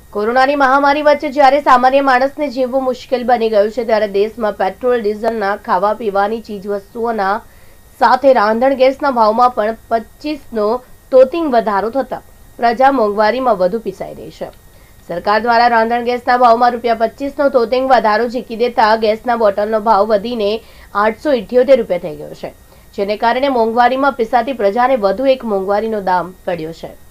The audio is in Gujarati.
કોરોનાની મહામારી વચ્ચે જ્યારે સામાન્ય માણસને જીવવું મુશ્કેલ બની ગયું છે, ત્યારે દેશમાં પેટ્રોલ ડીઝલના ખાવા પીવાની ચીજવસ્તુઓના સાથે રાંધણ ગેસના ભાવમાં પણ 25નો તોતિંગ વધારો થતા પ્રજા મોંઘવારીમાં વધુ પીસાઈ રહી છે। સરકાર દ્વારા રાંધણ ગેસના ભાવમાં ₹25નો તોતિંગ વધારો ઝીકી દેતા ગેસના બોટલનો ભાવ વધીને ₹878 થઈ ગયો છે, જેને કારણે મોંઘવારીમાં પીસાતી પ્રજાને વધુ એક મોંઘવારીનો દામ પડ્યો છે।